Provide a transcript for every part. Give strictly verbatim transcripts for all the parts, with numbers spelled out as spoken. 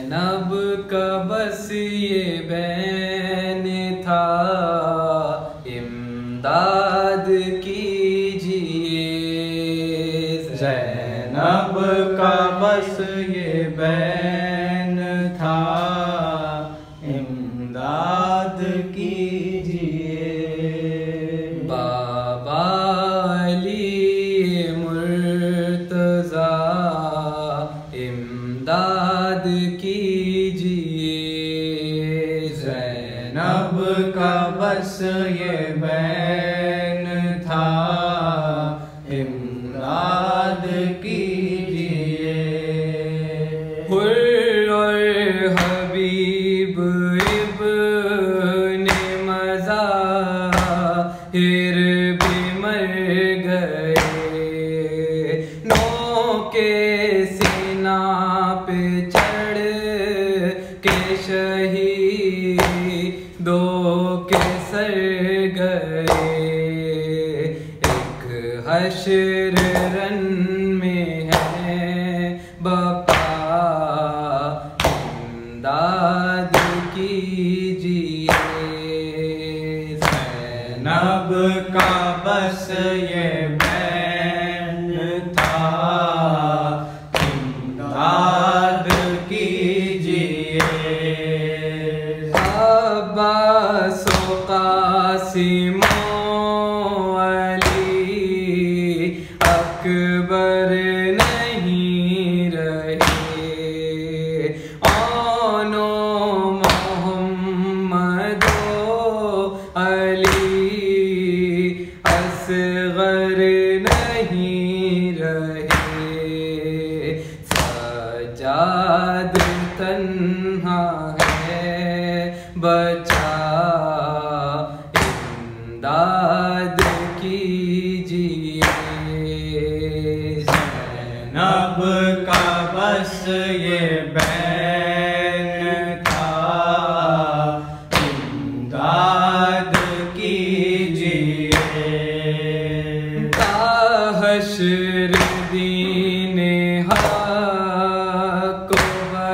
ज़ैनब का बस ये बैन था, इमदाद कीजिए। ज़ैनब का बस ये बैन था, इमदाद कीजिए। बाबा अली मुर्तज़ा इमदाद कीजिए। ज़ैनब का बस ये बैन था, इमदाद कीजिए। हुर्र और हबीब इब्ने मज़ाहिर भी मर गए, नौ के सीना पे चढ़ के शहीद दो के सर गए। एक हश्र रन में है बपा, इमदाद कीजिए। ज़ैनब का बस ये बैन था, इमदाद कीजिए। अब्बास क़ासिम अली अकबर नहीं रहे, ओनो मोहम्मदो अली असगर नहीं रहे। सजाद तन्हा है बचा, इमदाद कीजिए। ज़ैनब का बस ये बैन था, इमदाद कीजिए। हश्र दीने हक को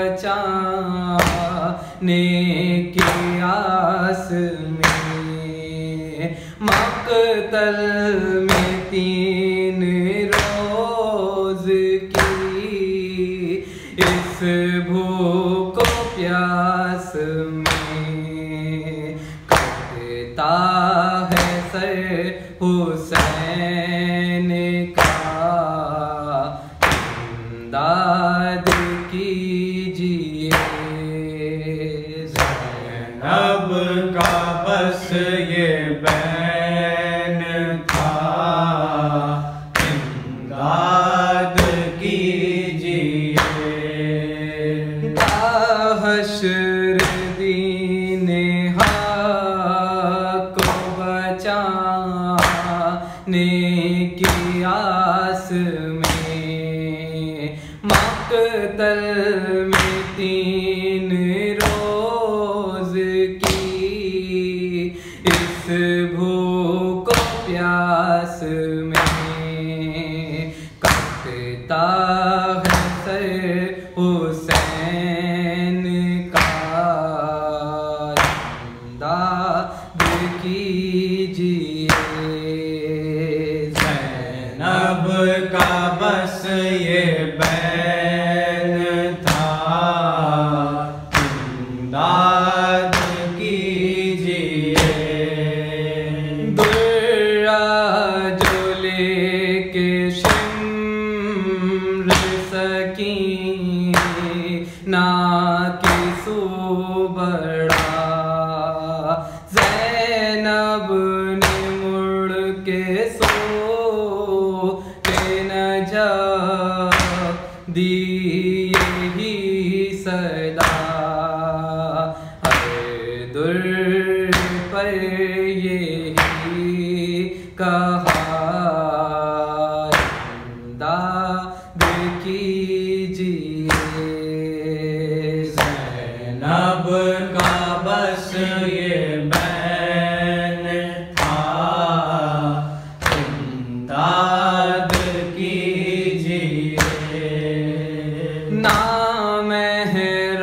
बचाने की आस में, मक़तल में तीन रोज़ की इस भूख प्यास में, कटता है सर हुसैन का, इमदाद कीजिए। ज़ैनब का बस ये बैन था, इमदाद कीजिए। हश्र दीने हक को बचाने की आस में, मक़तल में तीन रोज़ की इस भूख प्यास में, कटता है सर हुसैन का, इमदाद कीजिए। ज़ैनब का बस ये बैन था, इमदाद कीजिए। दुर्रा जो लेके शिम्र सकीना की सुबड़ा, ज़ैनब ने मुड़ के सो के न जा दी यही सदा, हर दुर पर यही कहा, इमदाद कीजिए। ज़ैनब का बस ये बैन था, इमदाद कीजिए। ना मेहर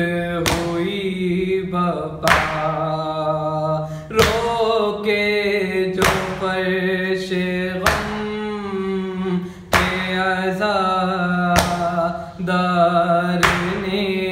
हुई बपा, रोके जो फर्श गम के अज़ादार ने